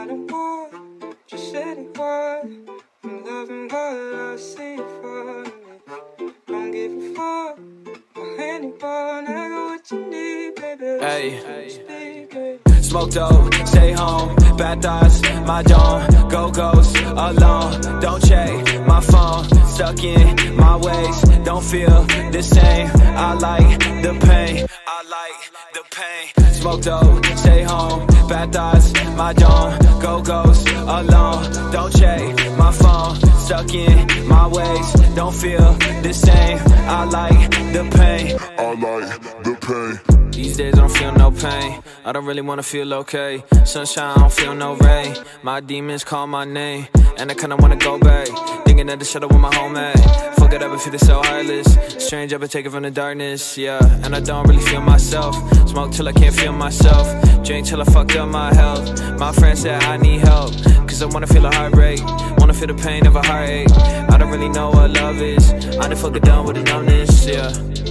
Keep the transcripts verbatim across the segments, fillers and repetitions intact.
I don't want just anyone. I'm loving what I see for me. Don't give a fuck about anyone. I got what you need, baby. Hey, Speak it. smoke dope, stay home, bad thoughts, my dome, go-go's, alone, don't check my phone, stuck in my ways, don't feel the same, I like the pain, I like the pain, smoke dope, stay home, bad thoughts, my dome, go-go's, alone, don't check my phone, stuck in my ways, don't feel the same, I like the pain, I like the pain. these days I don't feel no pain, I don't really wanna feel okay. Sunshine, I don't feel no rain. My demons call my name, and I kinda wanna go back, thinking that the shadow with my home at. Fuck it up and feeling so heartless. Strange, I've been taken from the darkness, yeah. And I don't really feel myself. Smoke till I can't feel myself. Drink till I fucked up my health. My friend said I need help, cause I wanna feel a heartbreak, wanna feel the pain of a heartache. I don't really know what love is, I done fucking done with the numbness, yeah.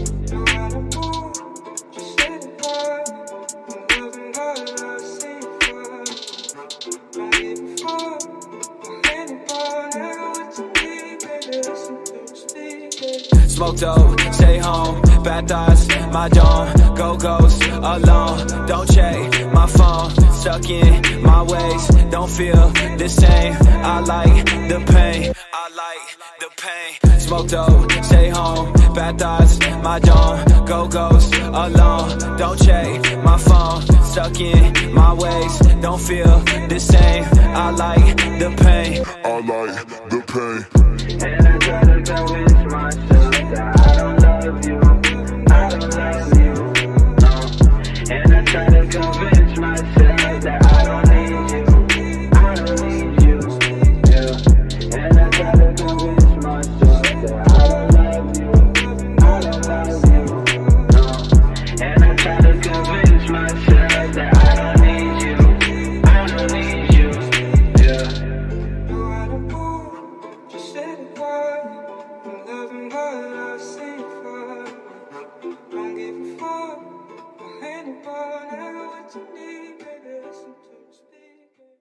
Smoke dope, stay home, bad thoughts, my dome, go-go's, alone, don't check my phone, stuck in my ways, don't feel the same, I like the pain, I like the pain, smoke dope, stay home, bad thoughts, my dome, go-go's, alone, don't check my phone, stuck in my ways, don't feel the same, I like the pain, I like the pain. And I try to convince myself that I don't love you, I don't love you, no. And I try to convince myself that I don't need you, I don't need you, yeah. And I try to convince myself that I don't love you, I don't love you, no. And I try to convince myself that I don't need you, I don't need you, yeah. No, I don't want just anyone. I'm loving what I see for me. Don't give a fuck about anyone. I got what you need, baby. Listen to me speak it.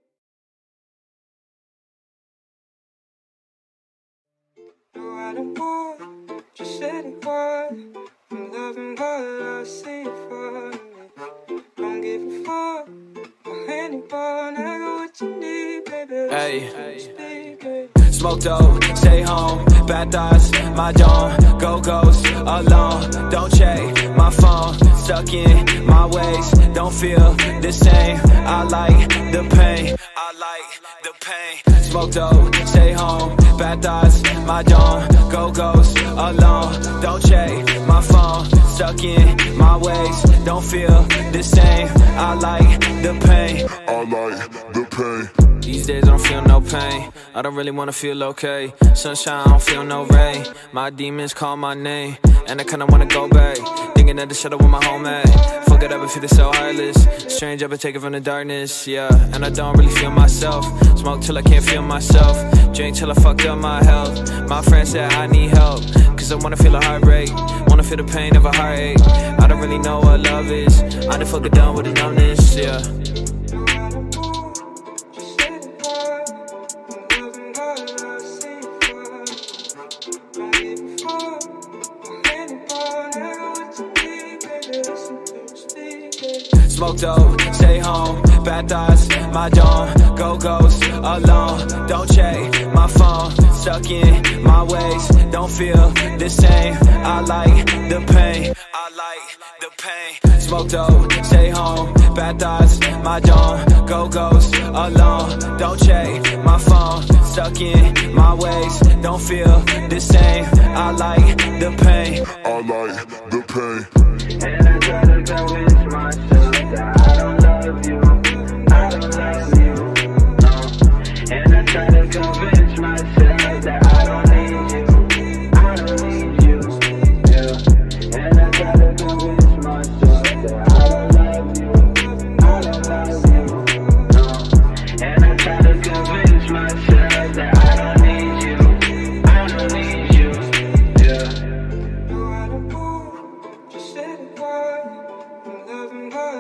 No, I don't want just anyone. I'm loving what I see for me. Don't give a fuck about anyone. I got what you need, baby. Hey. Listen to me speak it. Smoke dope, stay home, bad thoughts, my dome, go-go's, alone, don't check my phone, stuck in my ways, don't feel the same, I like the pain, I like the pain, smoke dope, stay home, bad thoughts, my dome, go-go's, alone, don't check my phone, stuck in my ways, don't feel the same, I like the pain, I like the pain. these days I don't feel no pain, I don't really wanna feel okay. Sunshine, I don't feel no rain. My demons call my name, and I kinda wanna go back, thinking that the shadow with my home at. Fuck it up and feeling so heartless. Strange, I've been taken from the darkness, yeah. And I don't really feel myself. Smoke till I can't feel myself. Drink till I fucked up my health. My friend said I need help, cause I wanna feel a heartbreak, wanna feel the pain of a heartache. I don't really know what love is, I done fucking done with the numbness, yeah. Smoke dope, stay home, bad thoughts, my dome, go-go's, alone, don't check my phone, stuck in my ways, don't feel the same, I like the pain, I like the pain, smoke dope, stay home, bad thoughts, my dome, go-go's, alone, don't check my phone, stuck in my ways, don't feel the same, I like the pain, I like the pain. And I try to convince myself that I don't love you, I don't love you, no. And I try to convince myself that I don't need you, I don't need you, yeah. And I try to convince myself that I don't love you, I don't love you, no. And I try to convince myself that I don't need you, I don't need you, yeah. No, I don't want just anyone. I'm loving what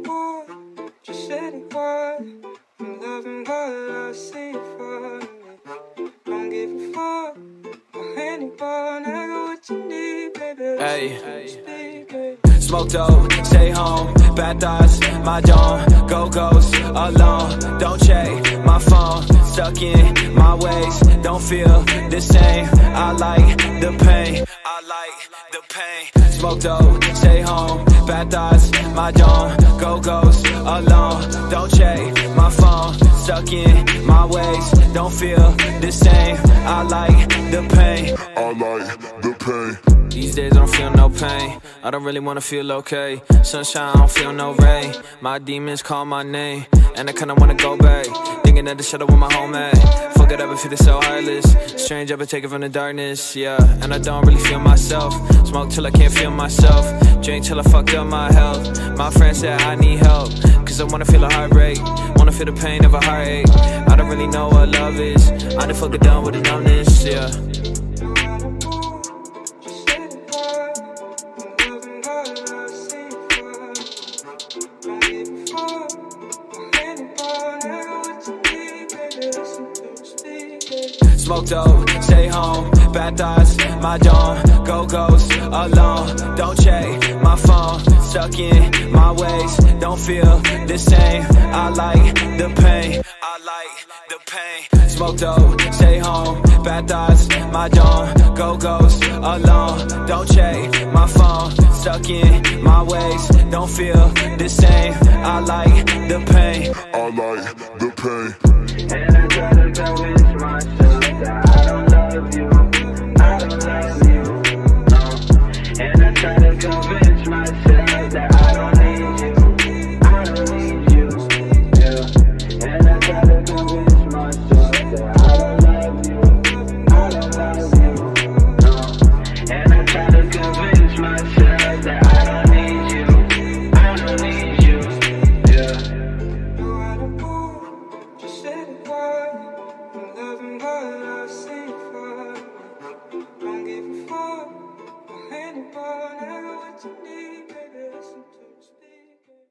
more, just anyone. I'm loving what I see for me. Don't give a fuck about anyone. I got what you need, baby. Hey. Speak it. Smoke dope, stay home, bad thoughts, my dome, go ghost, alone, don't check my phone, stuck in my ways, don't feel the same, I like the pain, I like the pain. Smoke dope, stay home, bad thoughts, my dome, go ghost, alone, don't check my phone, stuck in my ways, don't feel the same, I like the pain, I like the pain. These days I don't feel no pain, I don't really wanna feel okay. Sunshine, I don't feel no rain, my demons call my name, and I kinda wanna go back, thinking that the shadow with my home at. Fuck it up and feel so heartless, strange I've been taken from the darkness, yeah. And I don't really feel myself, smoke till I can't feel myself, drink till I fucked up my health. My friend said I need help, cause I wanna feel a heartbreak, wanna feel the pain of a heartache. I don't really know what love is, I done fucking done with the numbness, yeah. Smoke dope, stay home, bad thoughts, my dome, go ghost, alone, don't check my phone, stuck in my ways, don't feel the same, I like the pain, I like the pain. Smoke dope, stay home, bad thoughts, my dome, go ghost, alone, don't check my phone, stuck in my ways, don't feel the same, I like the pain, I like the pain. And I try to convince myself that I don't love you, I don't love you, no. And I try to convince myself that I don't need you, I don't need you, yeah. And I try to convince myself that I don't love you, I don't love you, no. And I try to convince myself that I don't need you, I don't need you, yeah. Just anyone. I'm loving what I see for me. Don't give a fuck about anyone. I got what you need, baby. Listen to me speak it.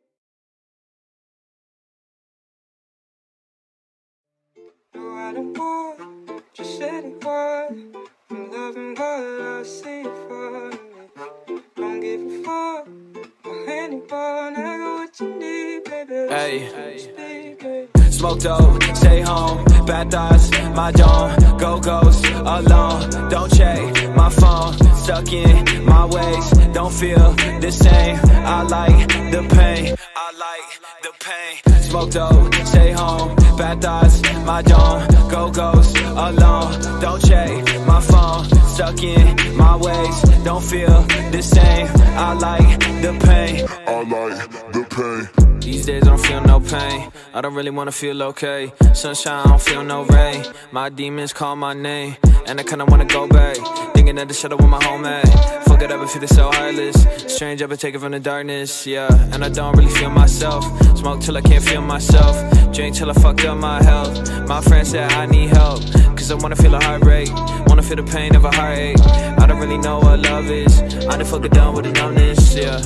No, I don't want just anyone. I'm loving what I see for me. Don't give a fuck about anyone. I got what you need, baby. Hey. Listen to me speak it. Smoke dope, stay home, bad thoughts, my dome, go ghost, alone, don't check my phone, stuck in my ways, don't feel the same, I like the pain, I like the pain. Smoke dope, stay home, bad thoughts, my dome, go ghost, alone, don't check my phone, stuck in my ways, don't feel the same, I like the pain, I like the pain. These days I don't feel no pain, I don't really wanna feel okay. Sunshine, I don't feel no rain, my demons call my name, and I kinda wanna go back, thinking that the shadow with my home at. Fuck it up and feel so heartless, strange I've been taken from the darkness, yeah. And I don't really feel myself, smoke till I can't feel myself, drink till I fucked up my health. My friend said I need help, cause I wanna feel a heartbreak, wanna feel the pain of a heartache. I don't really know what love is, I done fucking done with the numbness, yeah.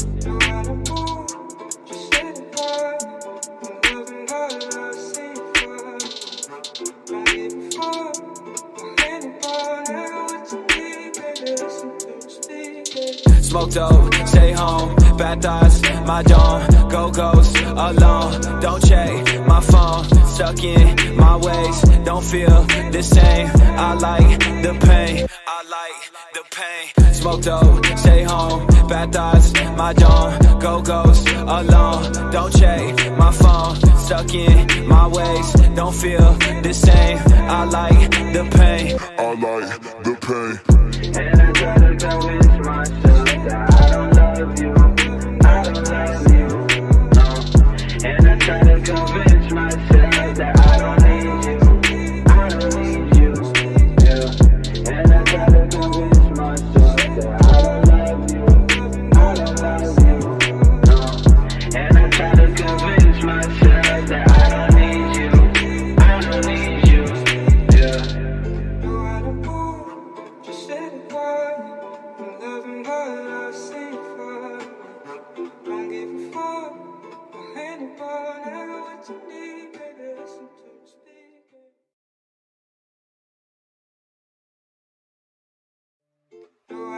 Smoke dope, stay home, bad thoughts, my dome, go ghost, alone, don't check my phone, stuck in my ways, don't feel the same, I like the pain, I like the pain. Smoke dope, stay home, bad thoughts, my dome, go ghost, alone, don't check my phone, stuck in my ways, don't feel the same, I like the pain, I like the pain. And I try to convince myself that I don't love you, I don't love you, no. And I try to convince myself that I don't need you, I don't need you, yeah. And I try to convince myself that I don't love you, I don't love you, no. And I try to convince myself that I don't need you, I don't need you, yeah. No, I don't want just anyone. I'm loving what I see for me. Don't give a fuck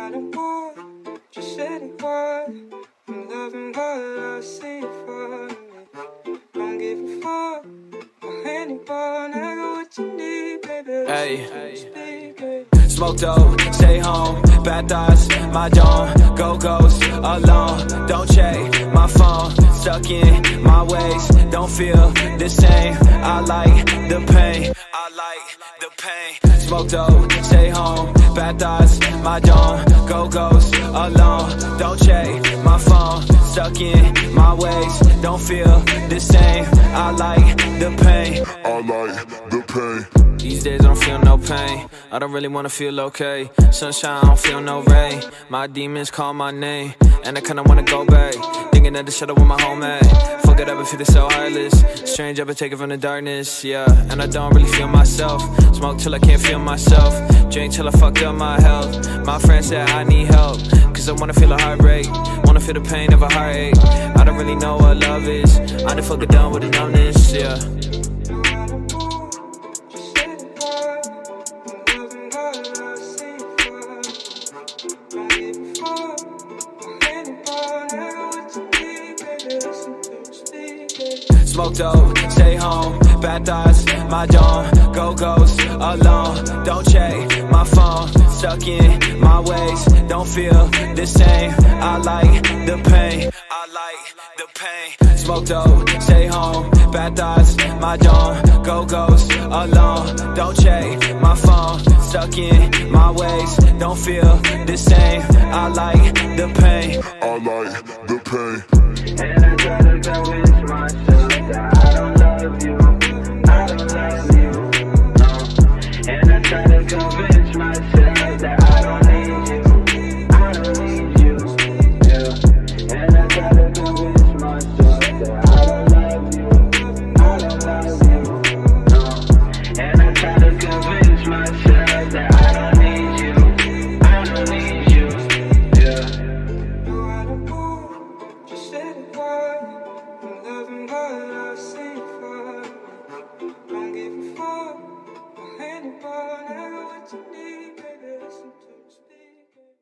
I don't want just anyone. I'm loving what I see for me. Don't give a fuck about anyone. I got what you need, baby. Hey. Speak, baby. Smoke dope, stay home, bad thoughts, my dawn, go ghost, alone, don't check my phone, stuck in my ways, don't feel the same, I like the pain, I like the pain. Smoke dope, stay home, bad thoughts, my dawn, go ghost, alone, don't check my phone, stuck in my ways, don't feel the same, I like the pain, I like the pain. These days I don't feel no pain, I don't really wanna feel okay. Sunshine, I don't feel no rain. My demons call my name, and I kinda wanna go back, thinking that the shadow with my home at. Fuck it up and feeling so heartless. Strange, I've been taken from the darkness, yeah. And I don't really feel myself. Smoke till I can't feel myself. Drink till I fucked up my health. My friend said I need help, cause I wanna feel a heartbreak, wanna feel the pain of a heartache. I don't really know what love is, I done fucking done with the numbness, yeah. Smoke dope, stay home, bad thoughts, my dawn, go ghost, alone, don't check my phone, stuck in my ways, don't feel the same, I like the pain, I like the pain. Smoke dope, stay home, bad thoughts, my dawn, go ghost, alone, don't check my phone, stuck in my ways, don't feel the same, I like the pain, I like the pain. And I try to convince myself that I don't love you, I don't love you, no. And I try to convince myself that I don't need you, I don't need you, yeah. And I try to convince myself that I don't love you, I don't love you, no. And I try to convince myself that I don't need you, I don't need you, yeah. No, I don't want just anyone. I'm loving what I see for me. Don't give a fuck about anyone. I got what you need, baby. Listen to me speak, baby.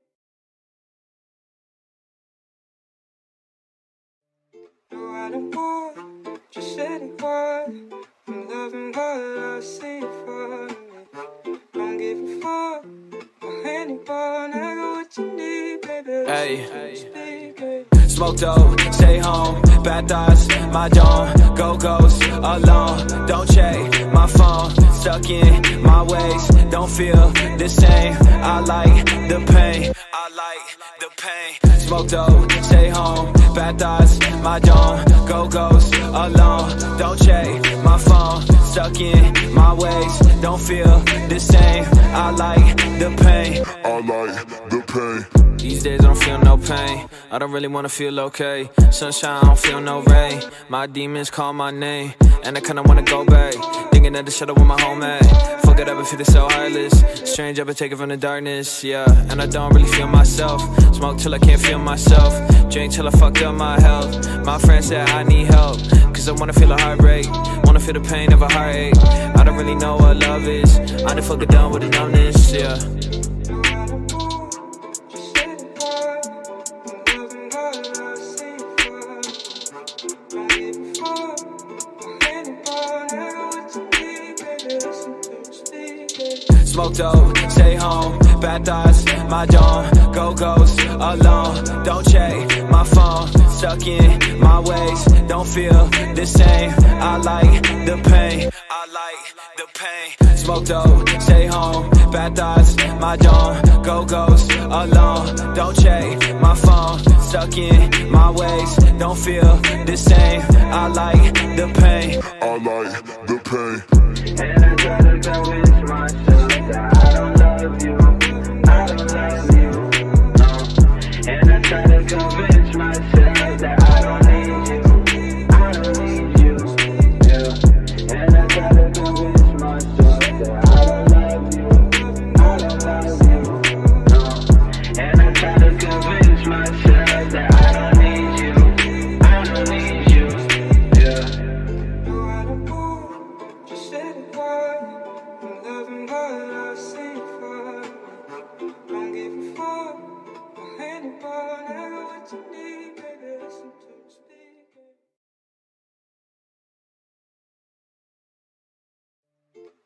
No, I don't want just anyone. I'm loving what I see for me. Don't give a fuck about anyone. I got what you need, baby. Hey. Listen to me speak, baby. Smoke dope, stay home, bad thoughts, my dawn, go ghost, alone, don't check my phone, stuck in my ways, don't feel the same, I like the pain, I like the pain. Smoke dope, stay home, bad thoughts, my dawn, go ghost, alone, don't check my phone, stuck in my ways, don't feel the same, I like the pain, I like the pain. These days I don't feel no pain, I don't really wanna feel okay. Sunshine, I don't feel no rain. My demons call my name, and I kinda wanna go back, thinking that the shadow with my home at. Fuck it up and feeling so heartless. Strange, I've been taken from the darkness, yeah. And I don't really feel myself. Smoke till I can't feel myself. Drink till I fucked up my health. My friend said I need help, cause I wanna feel a heartbreak, wanna feel the pain of a heartache. I don't really know what love is, I done fucking done with the numbness, yeah. Smoke dope, stay home, bad thoughts, my dawn, go ghost, alone, don't check my phone, stuck in my ways, don't feel the same, I like the pain, I like the pain. Smoke dope, stay home, bad thoughts, my dawn, go ghost, alone, don't check my phone, stuck in my ways, don't feel the same, I like the pain, I like the pain. And I try to convince myself that I don't love you, I don't love you, no. And I try to convince myself that I don't need you, I don't need you, yeah. And I try to convince myself that I don't love you, I don't love you, no. And I try to convince myself that I don't need you, I don't need you, yeah. No, I don't want just anyone. I'm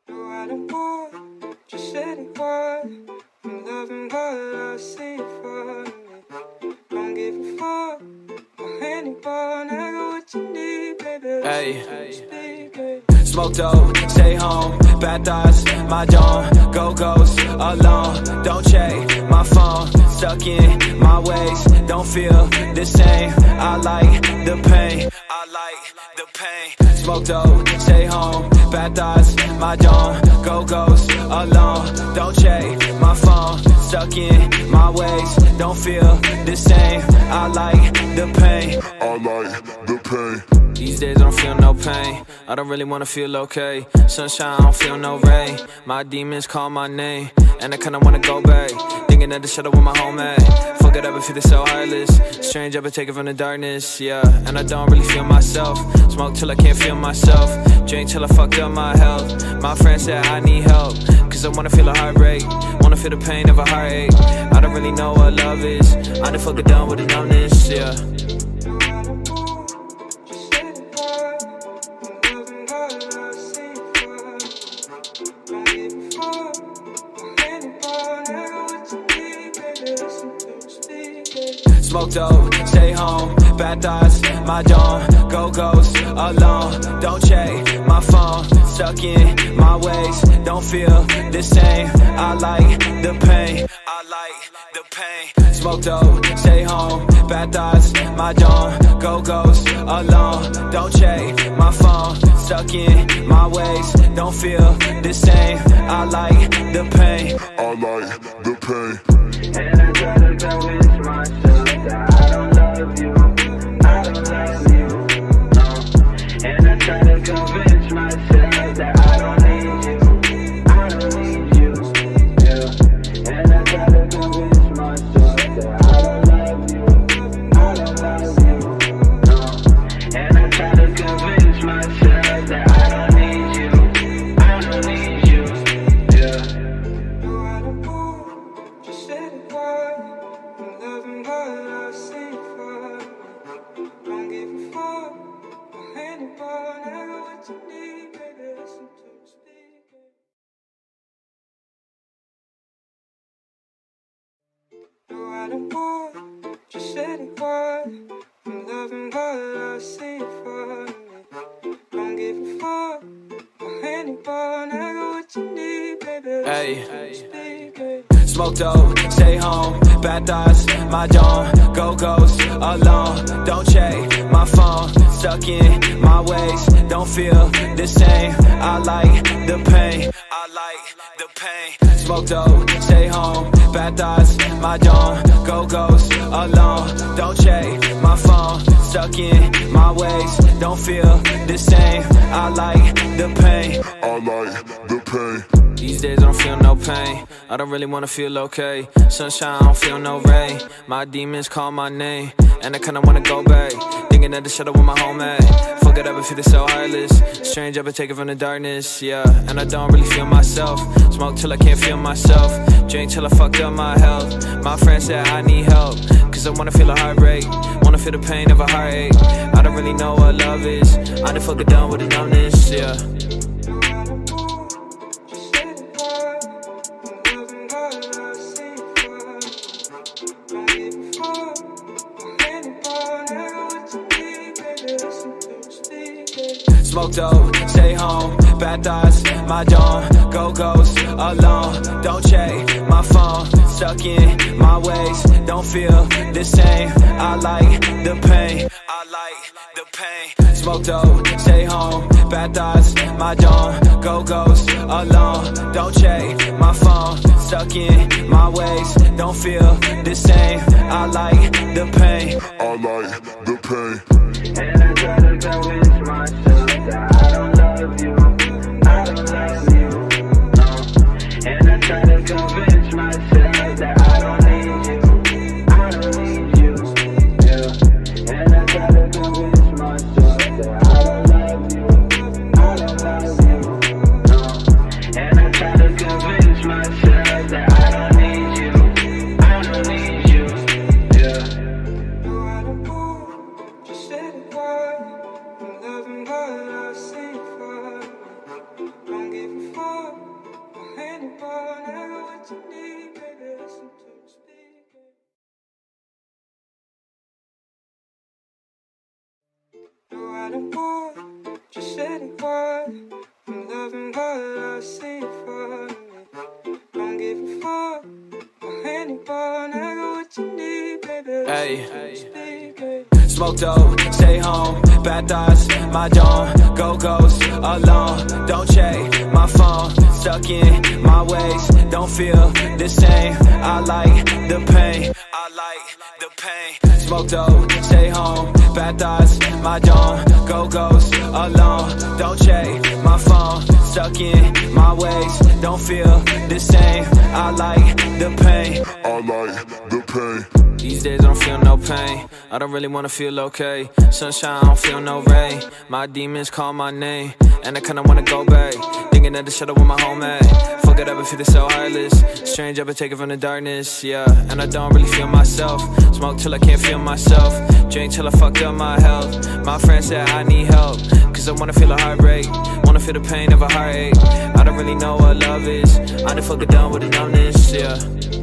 No, I don't want just anyone. I'm loving what I see for me. Don't give a fuck about anyone. I got what you need, baby. Hey. Speak it. Smoke dope, stay home, bad thoughts, my dome, go ghost, alone, don't check my phone, stuck in my ways, don't feel the same, I like the pain, I like the pain. Smoke dope, stay home, bad thoughts, my dome, go ghost, alone, don't check my phone, stuck in my ways, don't feel the same, I like the pain, I like the pain. These days I don't feel no pain, I don't really wanna feel okay. Sunshine, I don't feel no rain, my demons call my name, and I kinda wanna go back, thinking that the shadow with my home at. Fuck it up and feeling so heartless, strange I've been taken from the darkness, yeah. And I don't really feel myself, smoke till I can't feel myself, drink till I fucked up my health. My friend said I need help, cause I wanna feel a heartbreak, wanna feel the pain of a heartache. I don't really know what love is, I done fucking done with the numbness, yeah. Smoke dope, stay home, bad thoughts, my dome, go ghost, alone, don't check my phone, stuck in my ways, don't feel the same, I like the pain, I like the pain. Smoke dope, stay home, bad thoughts, my dome, go ghost, alone, don't check my phone, stuck in my ways, don't feel the same, I like the pain, I like the pain. And I try to convince myself that I don't love you, I don't love you, no. And I try to convince myself that I don't need you, I don't need you, yeah. And I try to convince myself that I don't love you, I don't love you, no. And I try to convince myself that I don't need you, I don't need you, yeah. No, I don't want just anyone. I'm loving what I see for me. Don't give a fuck about anyone. I got what you need, baby. Listen to me speak it. No, I don't want just anyone. I'm loving what I see for me. Don't give a fuck about anyone. I got what you need, baby. Hey. Listen to me speak it. Smoke dope, stay home, bad thoughts, my dome, go ghost, alone, don't check my phone, stuck in my ways, don't feel the same, I like the pain, I like the pain. Smoke dope, stay home, bad thoughts, my dome, go ghost, alone, don't check my phone, stuck in my ways, don't feel the same, I like the pain, I like the pain. These days I don't feel no pain, I don't really wanna feel okay. Sunshine, I don't feel no rain, my demons call my name, and I kinda wanna go back, thinking that the shadow with my home at. Fuck it up and feeling so heartless, strange I've been taken from the darkness, yeah. And I don't really feel myself, smoke till I can't feel myself, drink till I fucked up my health. My friend said I need help, cause I wanna feel a heartbreak, wanna feel the pain of a heartache. I don't really know what love is, I done fucking done with the numbness, yeah. Smoke dope, stay home, bad thoughts, my dome, go ghost, alone, don't check my phone, stuck in my ways, don't feel the same, I like the pain, I like the pain. Smoke dope, stay home, bad thoughts, my dome, go ghost, alone, don't check my phone, stuck in my ways, don't feel the same, I like the pain, I like the pain. And I try to convince myself that I don't love you, I don't love you, no. And I try to convince myself that I don't need you, I don't need you, yeah. And I try to convince myself that I don't love you, I don't love you, no. And I try to convince myself that I don't need you, I don't need you, yeah. No, I don't want just anyone. I'm but I see it for me. Don't give a fuck about anyone. I got what you need, baby. Hey. Speak it. Smoke dope, stay home, bad thoughts, my dome, go ghost, alone, don't check my phone, stuck in my ways, don't feel the same, I like the pain, I like the pain. Smoke dope, stay home, bad thoughts, my dome, go ghost, alone, don't check my phone, stuck in my ways, don't feel the same, I like the pain, I like the pain. These days I don't feel no pain, I don't really wanna feel okay. Sunshine, I don't feel no rain, my demons call my name, and I kinda wanna go back, thinking of the shadow with my home at. Fuck it up and feel so heartless, strange I've been taken from the darkness, yeah. And I don't really feel myself, smoke till I can't feel myself, drink till I fucked up my health. My friend said I need help, cause I wanna feel a heartbreak, wanna feel the pain of a heartache. I don't really know what love is, I done fucking done with the numbness, yeah.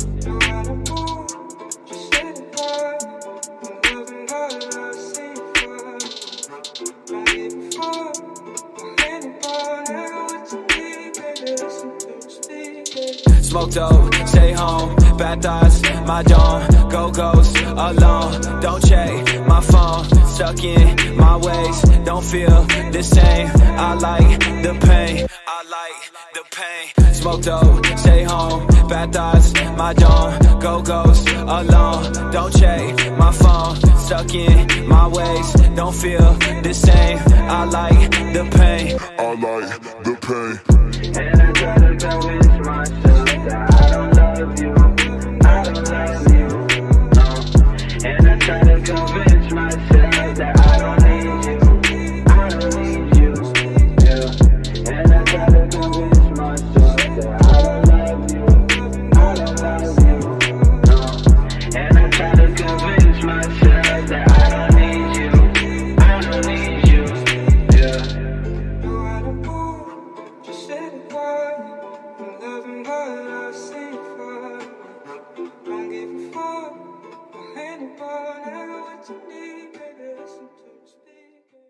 Smoke dope, stay home, bad thoughts, my dome, go ghost, alone, don't check my phone, stuck in my ways, don't feel the same, I like the pain, I like the pain. Smoke dope, stay home, bad thoughts, my dome, go ghost, alone, don't check my phone, stuck in my ways, don't feel the same, I like the pain, I like the pain. And I try to convince myself that I don't love you, I don't love you, no. And I try to convince myself that I don't need you, I don't need you, yeah. And I try to convince myself that I don't love you, I don't love you, no. And I try to convince myself that I don't need you, I don't need you, yeah. You had a move, just said it was. I'm loving what I see for me. Don't give a fuck about anyone. I got what you need, baby. Listen to me speak it.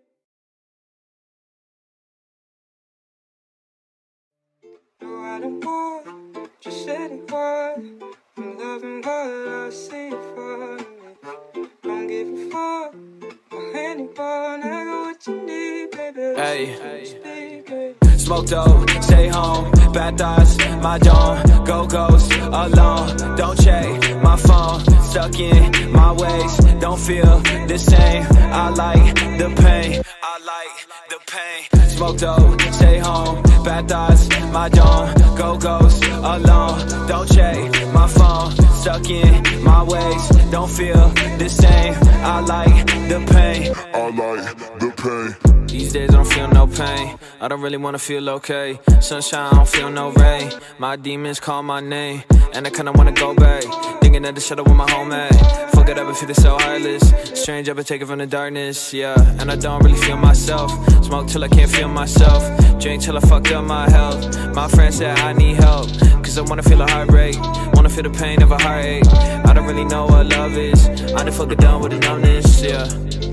You had a move, just said it was. I'm loving what I see for me. Don't give a fuck about anyone. I got what you need, baby. Hey. Listen to me speak it. Smoke dope, stay home, bad thoughts, my dome, go ghost, alone, don't check my phone, stuck in my ways, don't feel the same, I like the pain, I like the pain. Smoke dope, stay home, bad thoughts, my dome, go ghost, alone, don't check my phone, stuck in my ways, don't feel the same, I like the pain, I like the pain. These days I don't feel no pain, I don't really wanna feel okay. Sunshine, I don't feel no rain, my demons call my name, and I kinda wanna go back, thinking of the shadow with my home at. Fuck it up and feel so heartless, strange I've been taken from the darkness, yeah. And I don't really feel myself, smoke till I can't feel myself, drink till I fucked up my health. My friend said I need help, cause I wanna feel a heartbreak, wanna feel the pain of a heartache. I don't really know what love is, I done fucking done with the numbness, yeah.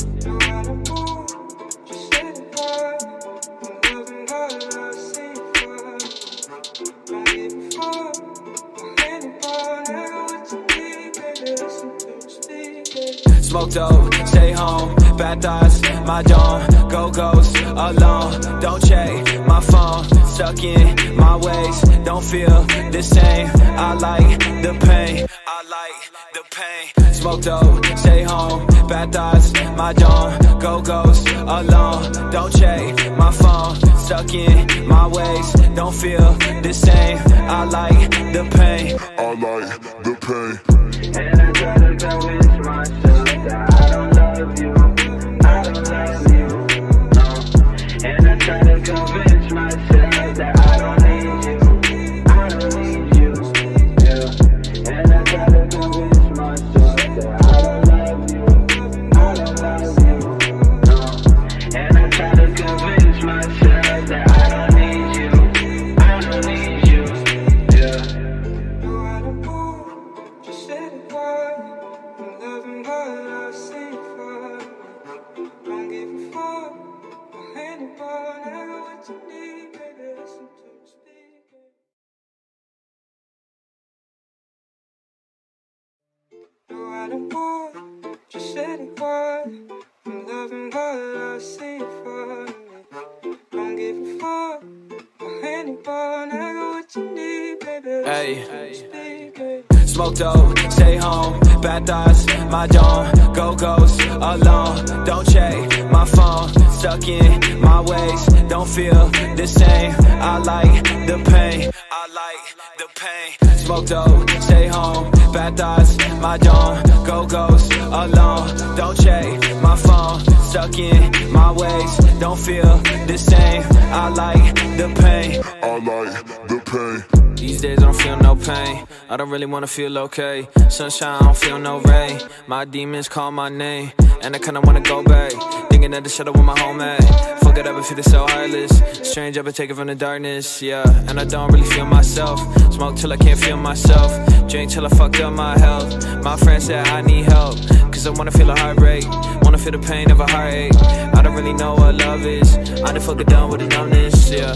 Smoke dope, stay home, bad thoughts, my dome, go ghost, alone, don't check my phone, stuck in my ways, don't feel the same, I like the pain, I like the pain. Smoke dope, stay home, bad thoughts, my dome, go ghost, alone, don't check my phone, stuck in my ways, don't feel the same, I like the pain, I like the pain. And I try to convince myself that I don't love you, I don't love you, no. And I try to convince myself that I don't need you, I don't need you, yeah. And I try to convince myself that I don't love you, I don't love you, no. And I try to convince myself that I don't need you, I don't need you, yeah. You had a move, just said it was. I'm I don't want just anyone. I'm loving what I see for me. Don't give a fuck about anyone. I got what you need, baby. Hey. Speak, baby. Smoke dope, stay home, bad thoughts, my dawn, go ghost, alone, don't check my phone, stuck in my ways, don't feel the same, I like the pain, I like the pain. Smoke dope, stay home, bad thoughts, my dawn, go ghost, alone, don't check my phone, stuck in my ways, don't feel the same, I like the pain, I like the pain. These days I don't feel no pain, I don't really wanna feel okay. Sunshine, I don't feel no rain. My demons call my name, and I kinda wanna go back, thinking that the shadow with my home at. Fuck it up and feeling so heartless. Strange, I've been taken from the darkness, yeah. And I don't really feel myself. Smoke till I can't feel myself. Drink till I fucked up my health. My friend said I need help, cause I wanna feel a heartbreak, wanna feel the pain of a heartache. I don't really know what love is, I done fucking done with the numbness, yeah.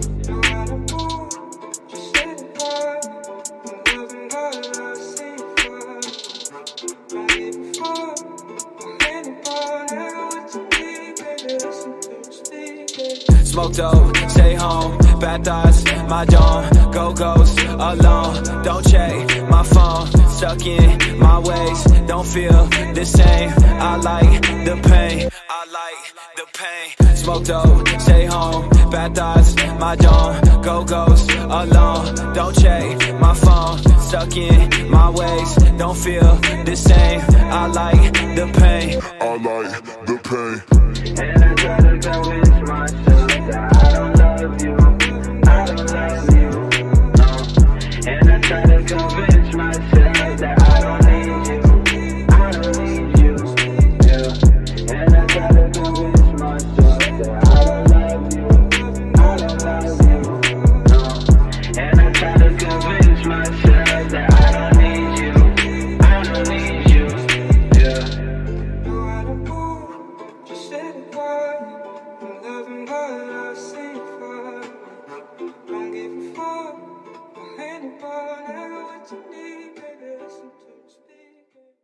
Smoke dope, stay home, bad thoughts, my dawn, go ghost, alone, don't check my phone, stuck in my ways, don't feel the same, I like the pain, I like the pain. Smoke dope, stay home, bad thoughts, my dawn, go ghost, alone, don't check my phone, stuck in my ways, don't feel the same, I like the pain, I like the pain. And I try to convince myself that I don't love you, I don't love you, no. And I try to convince myself that I don't need you, I don't need you, yeah. And I try to convince myself that I don't love you, I don't love you, no. And I try to convince myself that I don't need you, I don't need you, yeah. No, I don't want just anyone. I'm loving what I see for me. Don't give a fuck about anyone. I got what you need, baby. Listen to me speak, baby.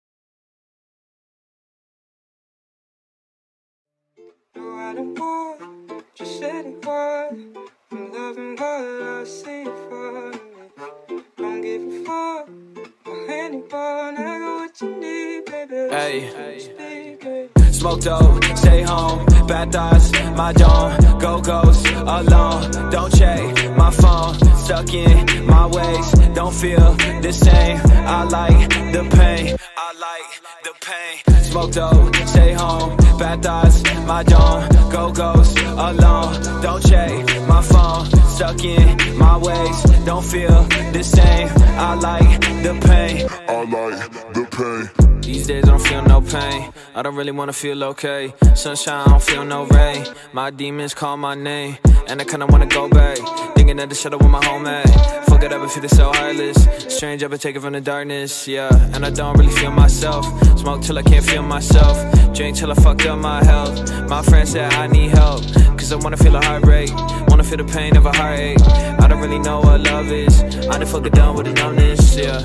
No, I don't want just anyone. I'm loving what I see for me. Don't give a fuck about anyone. I got what you need, baby. Hey. Listen to me speak, baby. Smoke dope, stay home, bad thoughts, my dawn, go ghost, alone, don't check my phone, stuck in my ways, don't feel the same, I like the pain, I like the pain. Smoke dope, stay home, bad thoughts, my dawn, go ghost, alone, don't check my phone, stuck in my ways, don't feel the same, I like the pain, I like the pain. These days I don't feel no pain, I don't really wanna feel okay. Sunshine, I don't feel no rain. My demons call my name, and I kinda wanna go back, thinking that the shadow with my home at. Fuck it up and feeling so heartless. Strange, I've been taken from the darkness, yeah. And I don't really feel myself. Smoke till I can't feel myself. Drink till I fucked up my health. My friend said I need help, cause I wanna feel a heartbreak, wanna feel the pain of a heartache. I don't really know what love is, I done fucking done with the numbness, yeah.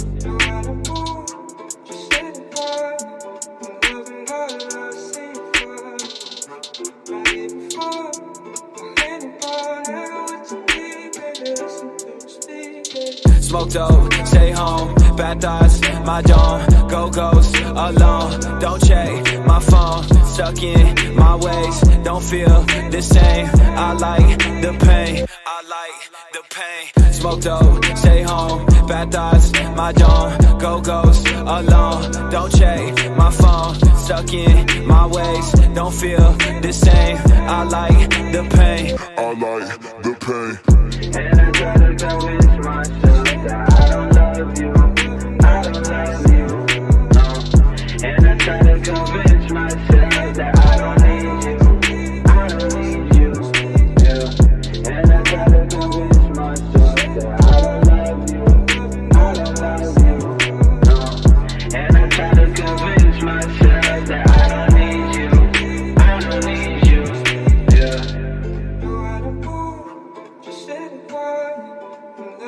Smoke dope, stay home, bad thoughts, my dawn, go ghost, alone, don't check my phone, stuck in my ways, don't feel the same, I like the pain, I like the pain. Smoke dope, stay home, bad thoughts, my dawn, go ghost, alone, don't check my phone, stuck in my ways, don't feel the same, I like the pain, I like the pain. And I try to convince myself that I don't love you, I don't love you, no. And I try to convince myself that I don't need you, I don't need you, yeah. And I try to convince myself that I don't love you, I don't love you, no. And I try to convince myself that I don't need you, I don't need you, yeah. No, I don't want just anyone. I'm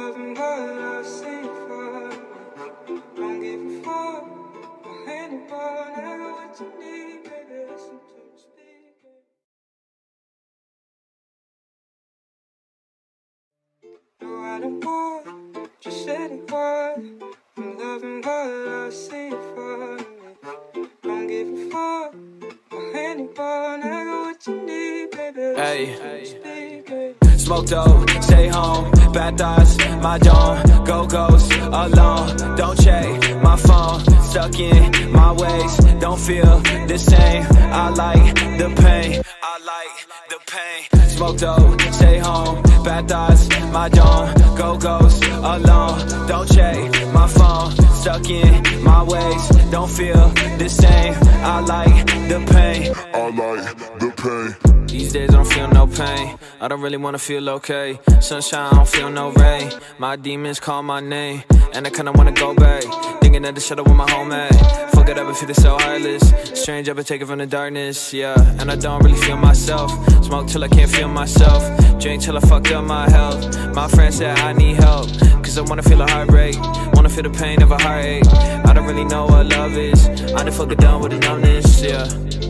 I don't want just anyone. I'm loving what I see for me. Don't give a fuck about anyone. I got what you need, baby. Hey. Speak it. Smoke dope, stay home, bad thoughts, my dawn, go ghost, alone, don't check my phone, stuck in my ways, don't feel the same, I like the pain, I like the pain. Smoke dope, stay home, bad thoughts, my dawn, go ghost, alone, don't check my phone, stuck in my ways, don't feel the same, I like the pain, I like the pain. These days I don't feel no pain, I don't really wanna feel okay. Sunshine, I don't feel no rain. My demons call my name, and I kinda wanna go back, thinking that the shadow with my home at. Fuck it up and feeling so heartless. Strange, I've been taken from the darkness, yeah. And I don't really feel myself. Smoke till I can't feel myself. Drink till I fucked up my health. My friend said I need help, cause I wanna feel a heartbreak, wanna feel the pain of a heartache. I don't really know what love is, I done fucking done with the numbness, yeah.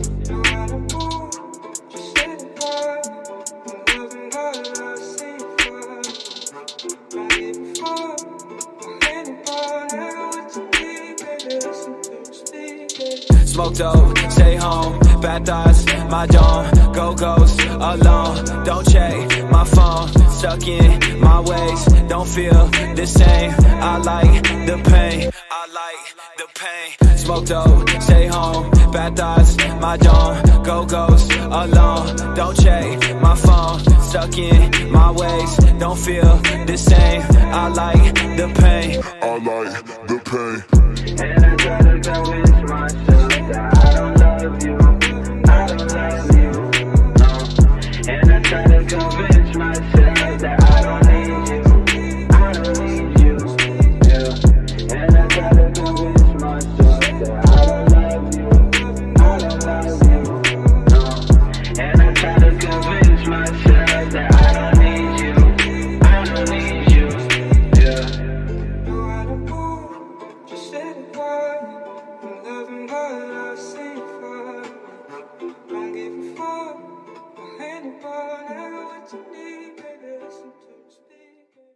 Smoke dope, stay home, bad thoughts, my dawn, go ghost, alone, don't check my phone, stuck in my ways, don't feel the same, I like the pain, I like the pain. Smoke dope, stay home, bad thoughts, my dawn, go ghost, alone, don't check my phone, stuck in my ways, don't feel the same, I like the pain, I like the pain. And I try to convince myself that I don't love you, I don't love you, no. And I try to convince myself that I don't need you, I don't need you, yeah. And I try to convince myself that I don't love you, I don't love you, no. And I try to convince myself that I don't need you, I don't need you, yeah. No, I don't want just anyone. I'm loving what I see for me. Don't give a fuck about anyone. I got what you need, baby. Listen to me speak it.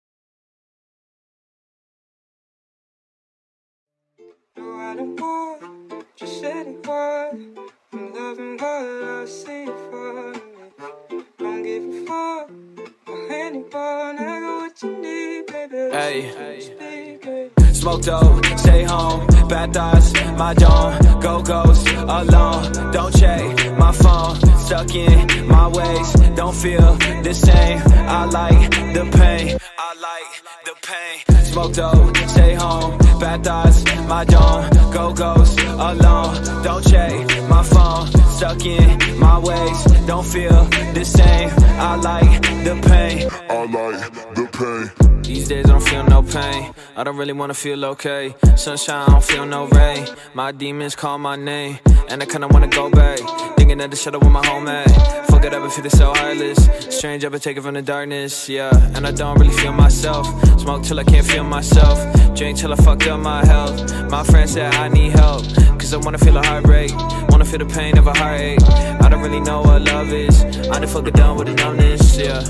No, I don't want just anyone. I'm loving what I see for me. Don't give a fuck about anyone. I got what you need, baby. Hey. Listen to me speak it. Smoke dope, stay home, bad thoughts, my dawn, go ghost, alone, don't check my phone, stuck in my ways, don't feel the same, I like the pain, I like the pain. Smoke dope, stay home, bad thoughts, my dawn, go ghost, alone, don't check my phone, stuck in my ways, don't feel the same, I like the pain, I like the pain. These days I don't feel no pain, I don't really wanna feel okay. Sunshine, I don't feel no rain. My demons call my name, and I kinda wanna go back, thinking that the shadow with my home at. Fuck it up and feeling so heartless. Strange, I've been taken from the darkness, yeah. And I don't really feel myself. Smoke till I can't feel myself. Drink till I fucked up my health. My friend said I need help, cause I wanna feel a heartbreak, wanna feel the pain of a heartache. I don't really know what love is, I done fucking done with the numbness, yeah.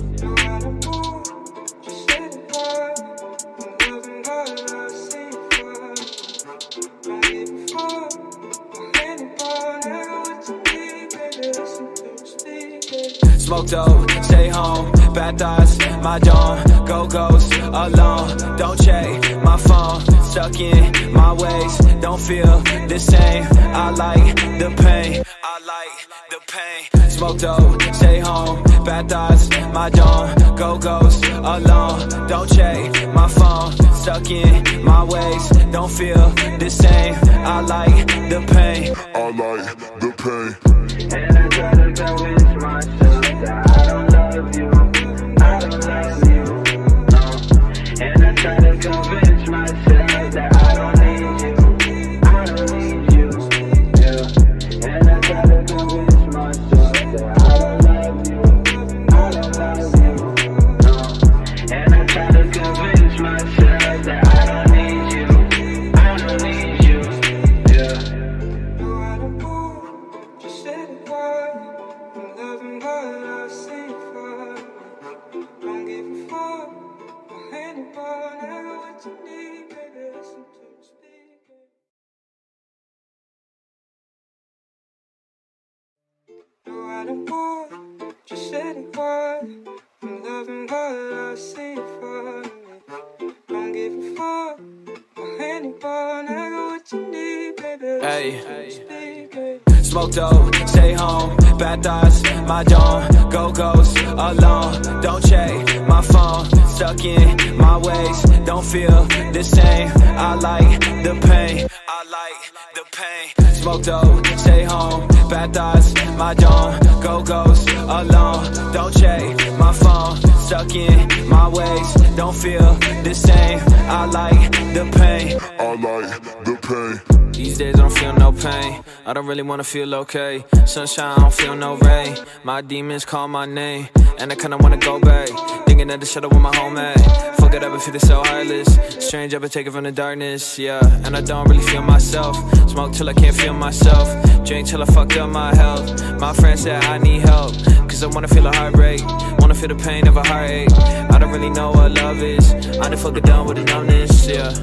Smoke dope, stay home, bad thoughts, my dawn, go ghost, alone, don't check my phone, stuck in my ways, don't feel the same, I like the pain, I like the pain. Smoke dope, stay home, bad thoughts, my dawn, go ghost, alone, don't check my phone, stuck in my ways, don't feel the same, I like the pain, I like the pain. And I try to convince myself that I don't love you, I don't love you, no. And I try to convince myself that I don't need you, I don't need you, yeah. And I try to convince myself that I don't love you, I don't love you, no. And I try to convince myself that I don't need you, I don't need you, yeah. No, I don't want just anyone. I'm I don't want just anyone. I'm loving what I see for me. Don't give a fuck about anyone. I got what you need, baby. Hey. Speak it. Smoke dope, stay home, bad thoughts, my dome, go-go's, alone, don't check my phone, stuck in my ways, don't feel the same, I like the pain, I like the pain. Smoke dope, stay home, bad thoughts, my dome, go-go's, alone, don't check my phone, stuck in my ways, don't feel the same, I like the pain, I like the pain. These days I don't feel no pain, I don't really wanna feel okay. Sunshine, I don't feel no rain, my demons call my name, and I kinda wanna go back, thinking that the shadow with my home at. Fuck it up and feel so heartless, strange I've been taken from the darkness, yeah. And I don't really feel myself, smoke till I can't feel myself, drink till I fucked up my health. My friend said I need help, cause I wanna feel a heartbreak, wanna feel the pain of a heartache. I don't really know what love is, I done fucking done with the numbness, yeah.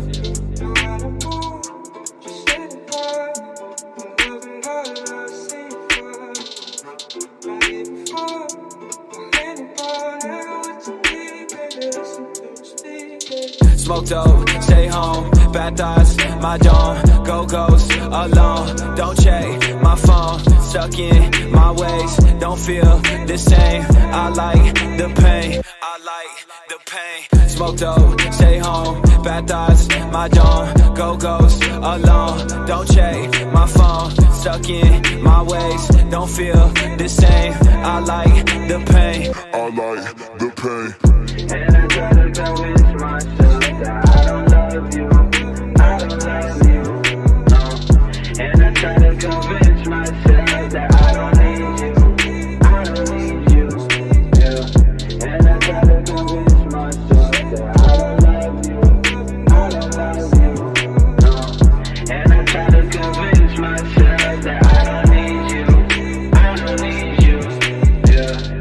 Smoke dope, stay home, bad thoughts, my dome, go-go's, alone, don't check my phone, stuck in my ways, don't feel the same, I like the pain, I like the pain. Smoke dope, stay home, bad thoughts, my dome, go-go's, alone, don't check my phone, stuck in my ways, don't feel the same, I like the pain, I like the pain. And I try to convince myself that I don't love you, I don't love you, no. And I try to convince myself that I don't need you, I don't need you, yeah. And I try to convince myself that I don't love you, I don't love you, no. And I try to convince myself that I don't need you, I don't need you, yeah.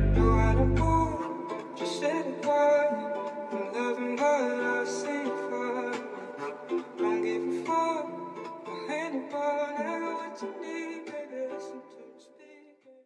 I'm loving what I see for me. Don't give a fuck about anyone. I got what you need, baby. Listen to me speak it.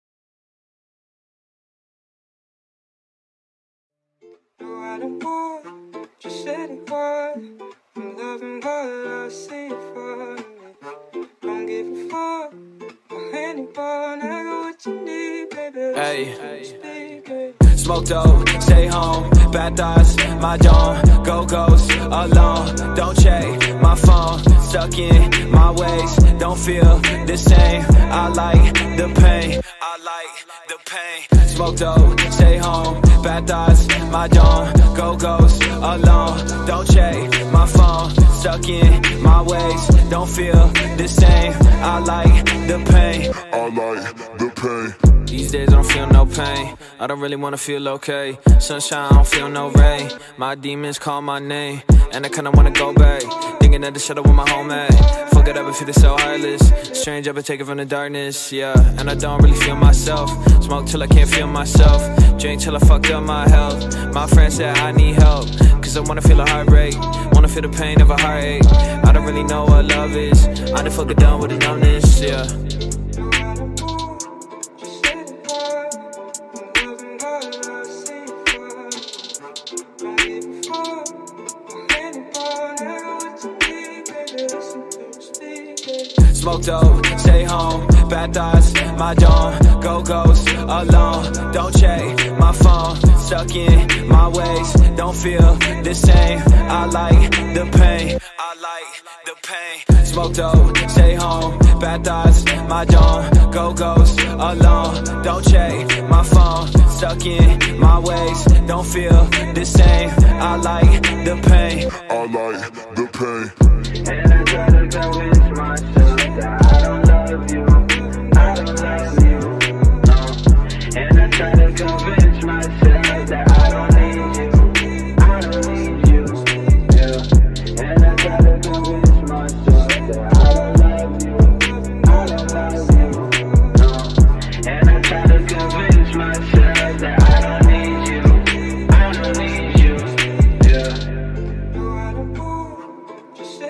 No, I don't want just anyone. I'm loving what I see for me. Don't give a fuck about anyone. I got what you need, baby. Hey. Speak it. Smoke dope, stay home, bad thoughts, my dome, go-go's, alone, don't check my phone, stuck in my ways, don't feel the same, I like the pain, I like the pain. Smoke dope, stay home, bad thoughts, my dome, go-go's, alone, don't check my phone, stuck in my ways, don't feel the same, I like the pain, I like the pain. These days I don't feel no pain, I don't really wanna feel okay. Sunshine, I don't feel no rain, my demons call my name, and I kinda wanna go back, thinking that the shadow with my home at. Fuck it up and feel so heartless, strange I've been taken from the darkness, yeah. And I don't really feel myself, smoke till I can't feel myself, drink till I fucked up my health. My friend said I need help, cause I wanna feel a heartbreak, wanna feel the pain of a heartache. I don't really know what love is, I done fucking done with the numbness, yeah. Smoke dope, stay home, bad thoughts, my dome, go-go's, alone, don't check my phone, stuck in my ways, don't feel the same, I like the pain, I like the pain. Smoke dope, stay home, bad thoughts, my dome, go-go's, alone, don't check my phone, stuck in my ways, don't feel the same, I like the pain, I like the pain. And I try to convince myself that I don't love you, I don't love you, no. And I try to convince myself that I don't need you, I don't need you, yeah. And I try to convince myself that I don't love you, I don't love you, no. And I try to convince myself that I don't need you, I don't need you, yeah. No, I don't want just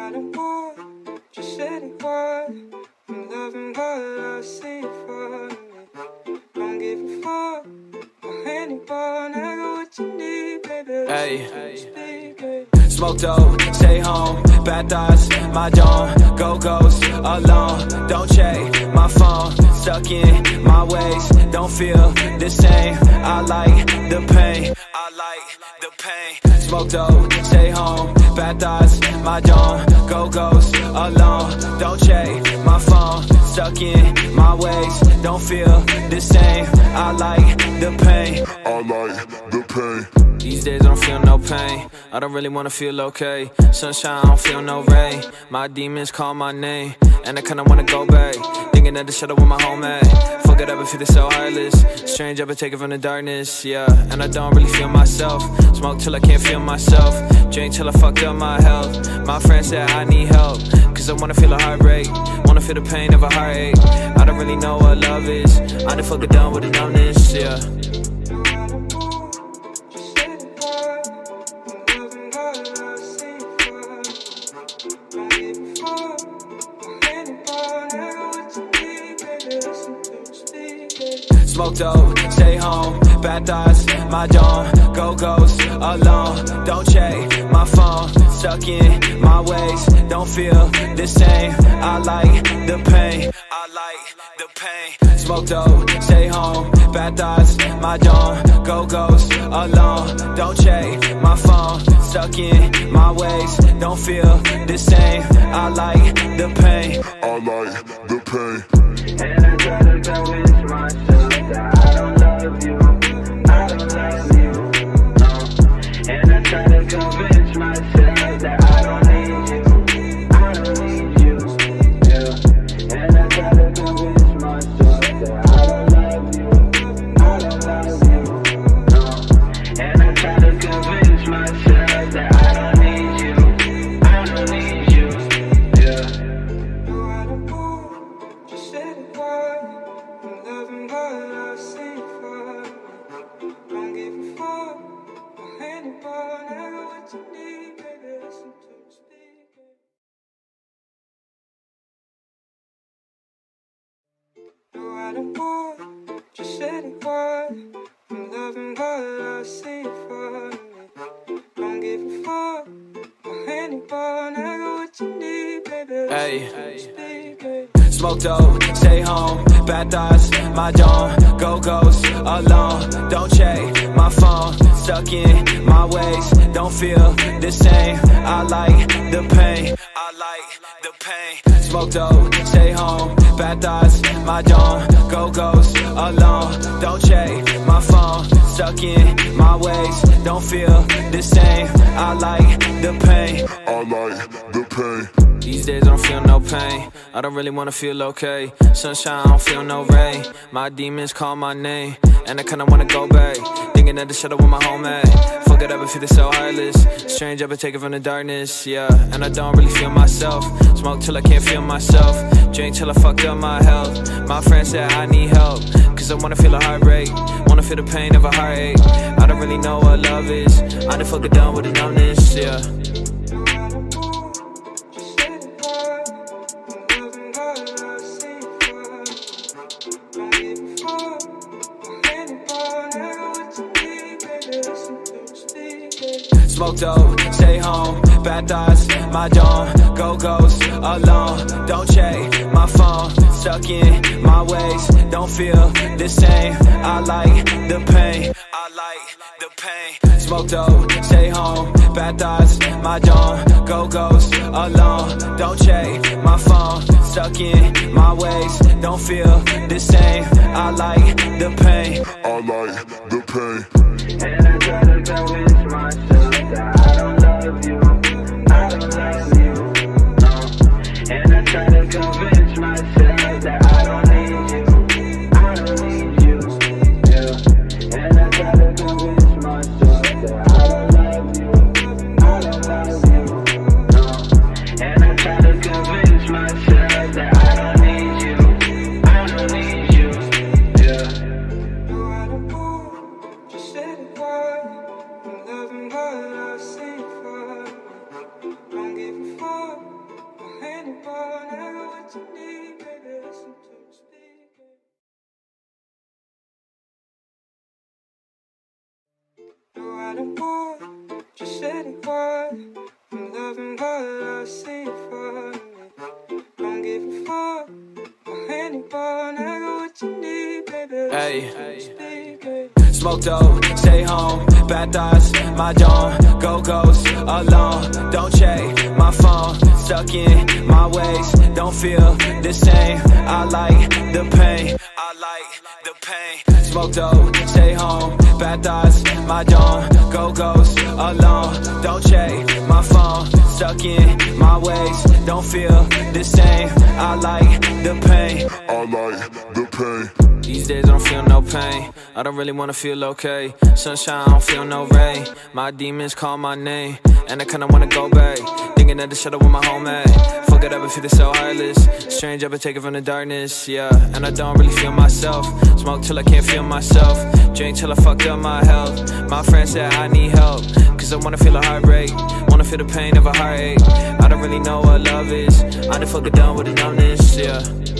I don't want just anyone. I'm loving what I see for me. Don't give a fuck about anyone. I got what you need, baby. Hey. Speak, baby. Smoke dope, stay home, bad thoughts, my dome, go ghost, alone, don't check my phone, stuck in my ways, don't feel the same, I like the pain, I like the pain. Smoke dope, stay home, bad thoughts, my dome, go ghost, alone, don't check my phone, stuck in my ways, don't feel the same, I like the pain, I like the pain. These days I don't feel no pain, I don't really wanna feel okay. Sunshine, I don't feel no rain. My demons call my name, and I kinda wanna go back, thinking that the shadow with my home at. Fuck it up and feeling so heartless, strange I've been taken from the darkness, yeah. And I don't really feel myself, smoke till I can't feel myself, drink till I fucked up my health. My friend said I need help, cause I wanna feel a heartbreak, wanna feel the pain of a heartache. I don't really know what love is, I done fucking done with the numbness, yeah. Smoke dope, stay home, bad thoughts, my dome, go ghost, alone, don't check my phone, stuck in my ways, don't feel the same, I like the pain, I like the pain. Smoke dope, stay home, bad thoughts, my dome, go ghost, alone, don't check my phone, stuck in my ways, don't feel the same, I like the pain, I like the pain. And I try to convince myself that I don't love you, I don't love you, no. And I try to convince myself that I don't need you, I don't need you, yeah. And I try to convince myself that I don't love you, I don't love you, no. And I try to convince myself that I don't need you, I don't need you, yeah. No, I don't want just anyone. I'm loving what I see for me. Don't give a fuck about anyone. I got what you need, baby. Listen to me speak, baby. No, I don't want just anyone. I'm loving what I see for me. Don't give a fuck about anyone. I got what you need, baby. Hey. Listen to me speak, baby. Smoke dope, stay home, bad thoughts, my dome, go ghost, alone, don't check my phone, stuck in my ways, don't feel the same, I like the pain, I like the pain. Smoke dope, stay home, bad thoughts, my dome, go ghost, alone, don't check my phone, stuck in my ways, don't feel the same, I like the pain, I like the pain. These days I don't feel no pain, I don't really wanna feel okay. Sunshine, I don't feel no rain. My demons call my name, and I kinda wanna go back, thinking that the shadow with my home at. Fuck it up and feeling so heartless, strange I've been taken from the darkness, yeah. And I don't really feel myself, smoke till I can't feel myself, drink till I fucked up my health. My friend said I need help, cause I wanna feel a heartbreak, wanna feel the pain of a heartache. I don't really know what love is, I done fucking done with the numbness, yeah. Smoke dope, stay home, bad thoughts, my dome, go ghost, alone, don't check my phone, stuck in my ways, don't feel the same, I like the pain, I like the pain. Smoke dope, stay home, bad thoughts, my dome, go ghost, alone, don't check my phone, stuck in my ways, don't feel the same, I like the pain, I like the pain. And I try to convince myself that I don't love you, I don't love you, no. And I try to convince myself that I don't need you, I don't need you, yeah. And I try to convince myself that I don't love you, I don't love you, no. And I try to convince myself that I don't need you, I don't need you, yeah. No, I don't want just anyone. I'm loving what I see for me. Don't give a fuck I don't want just anyone. I'm loving what I see for me. Don't give a fuck about anyone. I got what you need, baby. Hey. Speak it. Smoke dope, stay home, bad thoughts, my dawn, go ghost, alone, don't check my phone, stuck in my ways, don't feel the same, I like the pain, I like the pain. Smoke dope, stay home, bad thoughts, my dawn, go ghost, alone, don't check my phone, stuck in my ways, don't feel the same, I like the pain, I like the pain. These days I don't feel no pain, I don't really wanna feel okay. Sunshine, I don't feel no rain, my demons call my name, and I kinda wanna go back, thinking that the shadow with my home at. Fuck it up and feeling so heartless, strange I've been taken from the darkness, yeah. And I don't really feel myself, smoke till I can't feel myself, drink till I fucked up my health. My friend said I need help, cause I wanna feel a heartbreak, wanna feel the pain of a heartache. I don't really know what love is, I done fucking done with the numbness, yeah.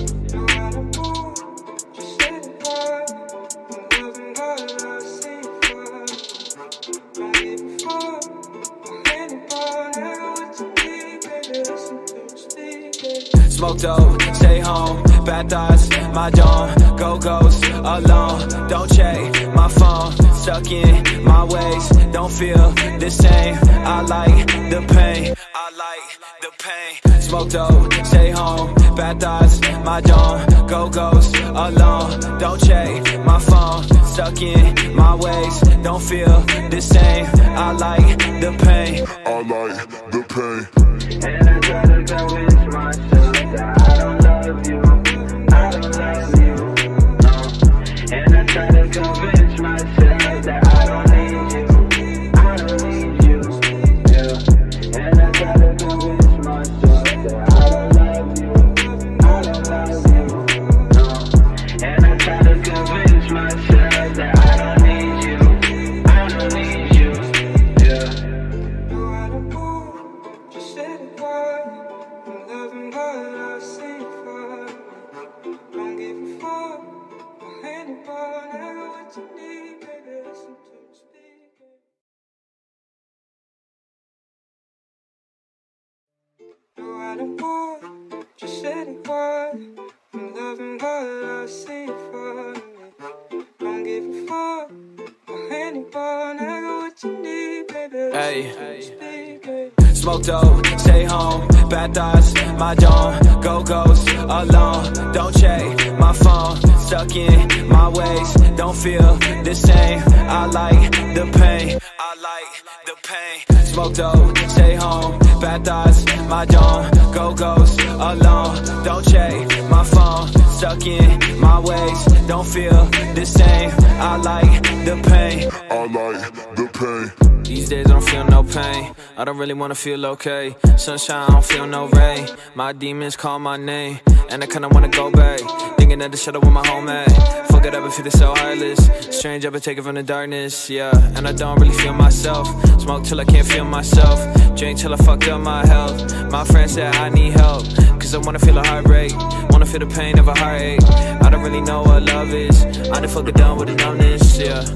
Smoke dope, stay home, bad thoughts, my dawn, go ghost, alone, don't check my phone, stuck in my ways, don't feel the same, I like the pain, I like the pain. Smoke dope, stay home, bad thoughts, my dawn, go ghost, alone, don't check my phone, stuck in my ways, don't feel the same, I like the pain, I like the pain. And I try to convince myself that I don't love you, I don't love you, no. And I try to convince myself that I don't need you, I don't need you, yeah. And I try to convince myself that I don't love you, I don't love you, no. And I try to convince myself that I don't need you, I don't need you, yeah. No, I don't want just anyone. I'm loving what I see for me. Don't give a fuck about anyone. I got what you need, baby. Listen to me speak it. No, I don't want just anyone. I'm loving what I see for me. Don't give a fuck about anyone. I got what you need, baby. Hey. Listen to me speak it. Smoke dope, stay home, bad thoughts, my dawn, go ghost, alone, don't check my phone, stuck in my ways, don't feel the same, I like the pain, I like the pain. Smoke dope, stay home, bad thoughts, my dawn, go ghost, alone, don't check my phone, stuck in my ways, don't feel the same, I like the pain, I like the pain. These days I don't feel no pain, I don't really wanna feel okay. Sunshine, I don't feel no rain, my demons call my name, and I kinda wanna go back, thinking that the shadow with my home at. Fuck it up and feeling so heartless, strange I've been taken from the darkness, yeah. And I don't really feel myself, smoke till I can't feel myself, drink till I fucked up my health. My friend said I need help, cause I wanna feel a heartbreak, wanna feel the pain of a heartache. I don't really know what love is, I done fucking done with the numbness, yeah.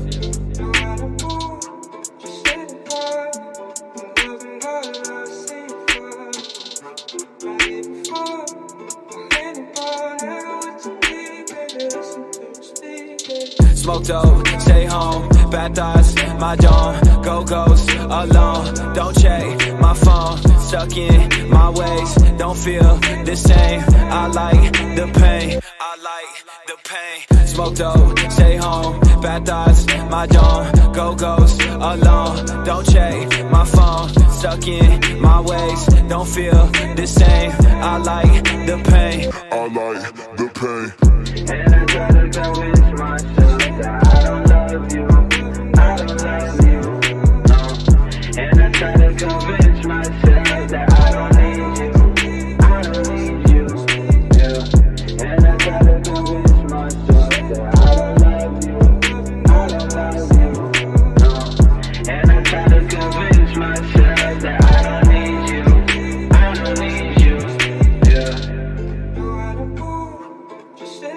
Smoke dope, stay home, bad thoughts, my dawn, go ghost, alone, don't check my phone, stuck in my ways, don't feel the same, I like the pain, I like the pain. Smoke dope, stay home, bad thoughts, my dawn, go ghost, alone, don't check my phone, stuck in my ways, don't feel the same, I like the pain, I like the pain. And I try to convince myself that I don't love you, I don't love you, no. And I try to convince myself that I don't need you, I don't need you, yeah. And I try to convince myself that I don't love you, I don't love you, no. And I try to convince myself that I don't need you, I don't need you, yeah. No, I don't want just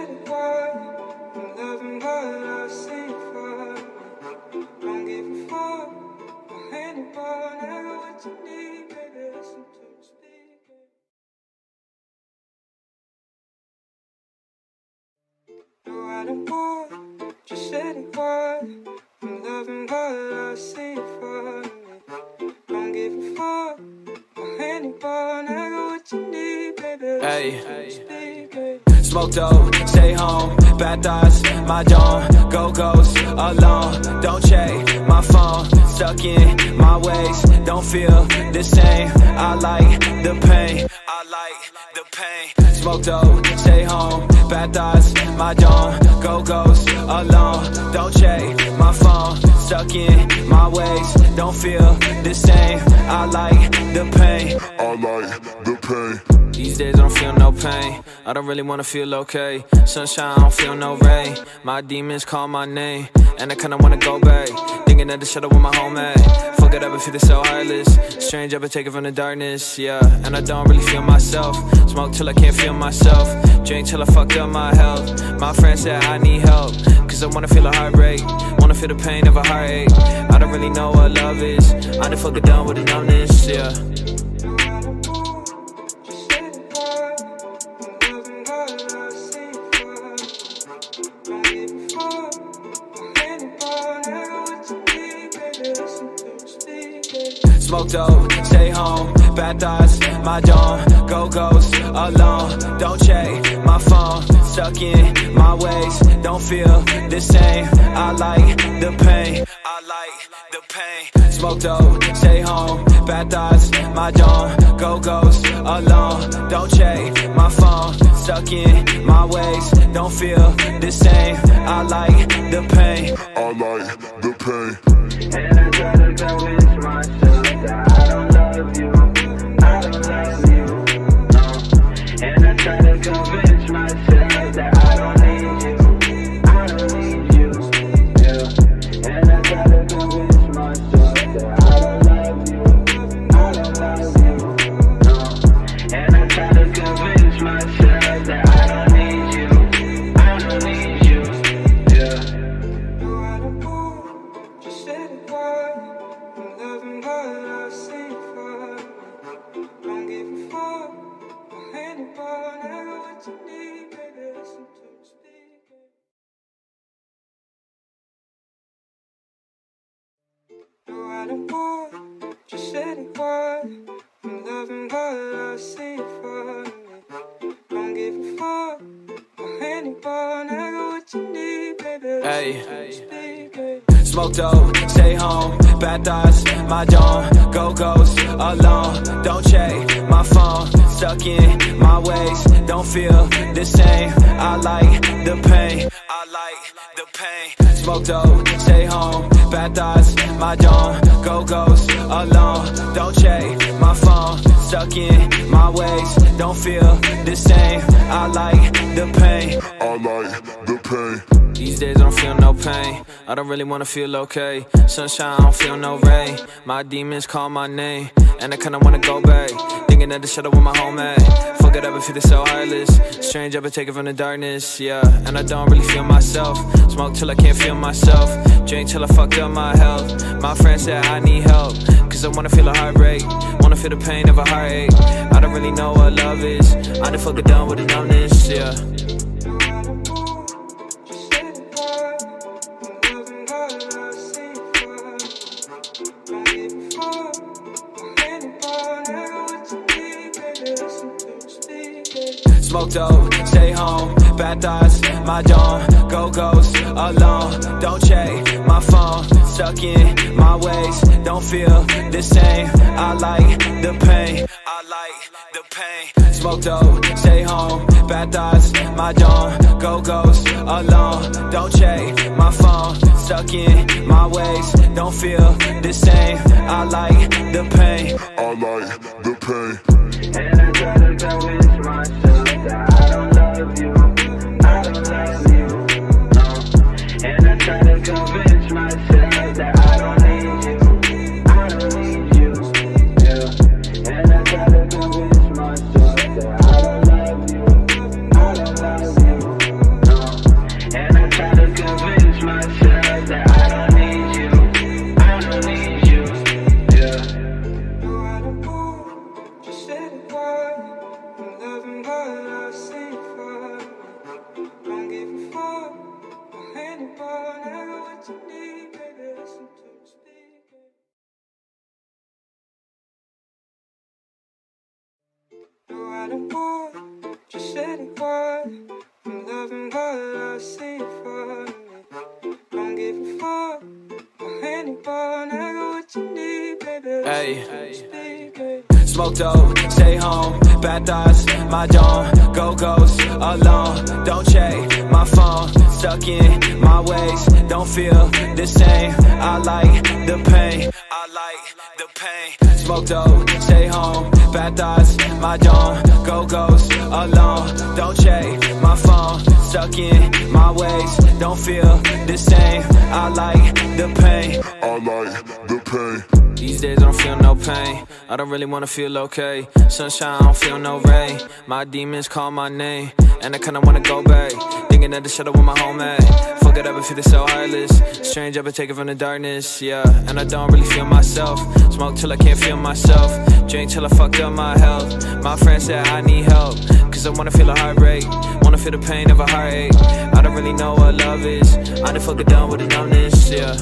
but I see it for me. Don't give a fuck about anyone. I got what you need, baby. Hey. Speak it. Smoke dope, stay home, bad thoughts, my dome, go ghost, alone, don't check my phone, stuck in my ways, don't feel the same, I like the pain, I like the pain. Smoke dope, stay home, bad thoughts, my dome, go ghost, alone, don't check my phone, stuck in my ways, don't feel the same, I like the pain, I like the pain. These days I don't feel no pain, I don't really wanna feel okay. Sunshine, I don't feel no rain, my demons call my name, and I kinda wanna go back, thinking that the shadow with my home at. Fuck it up and feel so heartless, strange I've been taken from the darkness, yeah. And I don't really feel myself, smoke till I can't feel myself, drink till I fucked up my health. My friend said I need help, cause I wanna feel a heartbreak, wanna feel the pain of a heartache. I don't really know what love is, I done fucking done with the numbness, yeah. Smoke dope, stay home, bad thoughts, my dome, go ghost, alone, don't check my phone, stuck in my ways, don't feel the same, I like the pain, I like the pain. Smoke dope, stay home, bad thoughts, my dome, go ghost, alone, don't check my phone, stuck in my ways, don't feel the same, I like the pain, I like the pain. And I try to convince myself that I don't love you, I don't love you, no. And I try to convince myself that I don't need you, I don't need you, yeah. And I try to convince myself that I don't love you, I don't love you, no. And I try to convince myself that I don't need you, I don't need you, yeah. You had a move, just said it was. I'm loving what I see for me. Don't give a fuck about anyone. I got what you need, baby. Listen to me speak it. You had a move, just said it was. I'm loving what I see for me. Don't give a fuck about anyone. I got what you need, baby. Hey. Speak it. Smoke dope, stay home, bad thoughts, my dome, go ghost, alone, don't check my phone, stuck in my ways, don't feel the same, I like the pain, I like the pain. Smoke dope, stay home, bad thoughts, my dome, go ghost, alone, don't check my phone, stuck in my ways, don't feel the same, I like the pain, I like the pain. These days I don't feel no pain, I don't really wanna feel okay. Sunshine, I don't feel no rain, my demons call my name, and I kinda wanna go back, thinking that the shadow with my home at. Fuck it up and feel so heartless, strange I've been taken from the darkness, yeah. And I don't really feel myself, smoke till I can't feel myself, drink till I fucked up my health. My friend said I need help, cause I wanna feel a heartbreak, wanna feel the pain of a heartache. I don't really know what love is, I done fucking done with the numbness, yeah. Smoke dope, stay home, bad thoughts, my dome, go ghost, alone, don't check my phone, stuck in my ways, don't feel the same, I like the pain, I like the pain. Smoke dope, stay home, bad thoughts, my dome, go ghost, alone, don't check my phone, stuck in my ways, don't feel the same, I like the pain, I like the pain. And I try to convince myself that I don't love you, I don't love you, no. And I try to convince myself that I don't need you, I don't need you, yeah. And I try to convince myself that I don't love you, I don't love you, no. And I try to convince myself that I don't need you, I don't need you, yeah. You had a move, just said it was. I'm loving what I see for me. Don't give a fuck about anyone. I got what you need, baby. don't want just anyone. I'm loving what I see for me. Don't give a fuck about anyone. I got what you need, baby. Hey. Speak, baby. Smoke dope, stay home, bad thoughts, my dome, go ghost, alone, don't check my phone, stuck in my ways, don't feel the same, I like the pain, I like the pain. Smoke dope, stay home, bad thoughts, my dome, go ghost, alone, don't check my phone, stuck in my ways, don't feel the same, I like the pain, I like the pain. These days I don't feel no pain, I don't really wanna feel okay. Sunshine, I don't feel no rain. My demons call my name, and I kinda wanna go back, thinking that the shadow with my home at. Fuck it up and feeling so heartless. Strange, I've been taken from the darkness, yeah. And I don't really feel myself. Smoke till I can't feel myself. Drink till I fucked up my health. My friend said I need help, cause I wanna feel a heartbreak, wanna feel the pain of a heartache. I don't really know what love is, I done fucking done with the numbness, yeah.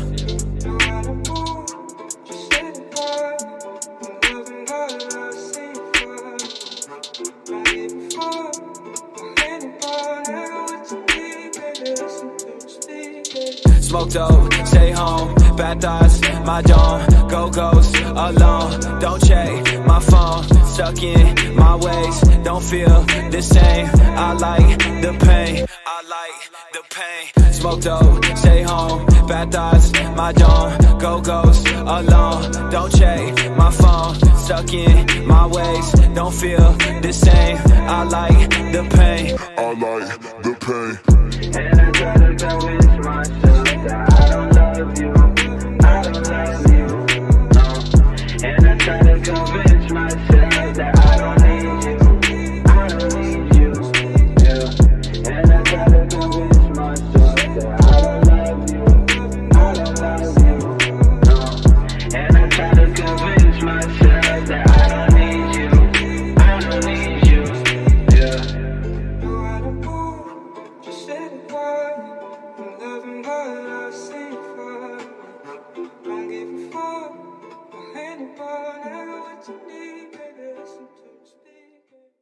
Smoke dope, stay home, bad thoughts, my dome, go ghost, alone, don't check my phone, stuck in my ways, don't feel the same, I like the pain, I like the pain. Smoke dope, stay home, bad thoughts, my dome, go ghost, alone, don't check my phone, stuck in my ways, don't feel the same, I like the pain, I like the pain. And I try to convince myself that I don't love you, I don't love you, no. And I try to convince myself that I don't need you, I don't need you, yeah. And I try to convince myself that I don't love you, I don't love you, no. And I try to convince myself that I don't need you, I don't need you, yeah. No, I don't want just anyone. I'm loving what I see for me. Don't give a fuck about anyone. I got what you need, baby. Listen to me speak, baby.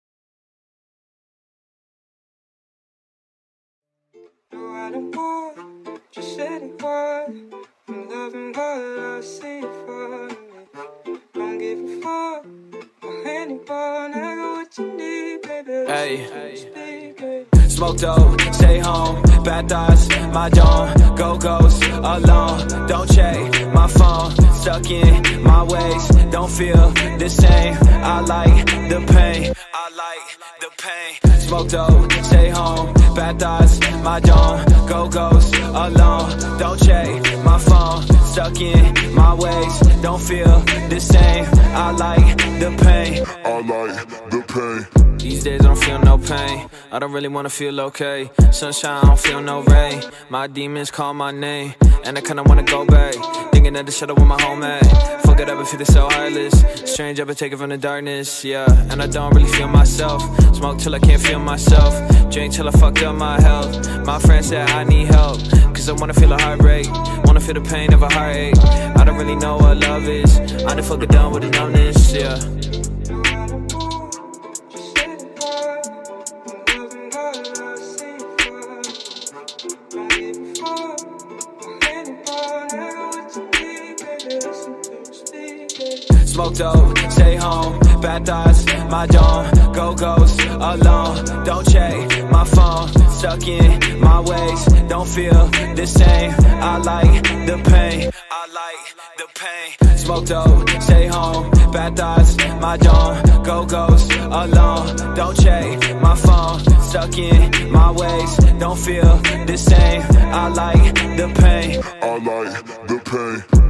No, I don't want just anyone. I'm loving what I see for me. Don't give a fuck about anyone. I got what you need, baby. Hey. Listen to me speak, baby. Smoke dope, stay home, bad thoughts, my dome, go ghost, alone, don't check my phone, stuck in my ways, don't feel the same, I like the pain, I like the pain. Smoke dope, stay home, bad thoughts, my dome, go ghost, alone, don't check my phone, stuck in my ways, don't feel the same, I like the pain, I like the pain. These days I don't feel no pain, I don't really wanna feel okay. Sunshine, I don't feel no rain. My demons call my name, and I kinda wanna go back, thinking that the shadow with my home at. Fuck it up and feeling so heartless. Strange, I've been taken from the darkness, yeah. And I don't really feel myself. Smoke till I can't feel myself. Drink till I fucked up my health. My friend said I need help, cause I wanna feel a heartbreak, wanna feel the pain of a heartache. I don't really know what love is, I done fucking done with the numbness, yeah. Smoke dope, stay home, bad thoughts, my dome, go ghost, alone, don't check my phone, stuck in my ways, don't feel the same, I like the pain, I like the pain. Smoke dope, stay home, bad thoughts, my dome, go ghost, alone, don't check my phone, stuck in my ways, don't feel the same, I like the pain, I like the pain.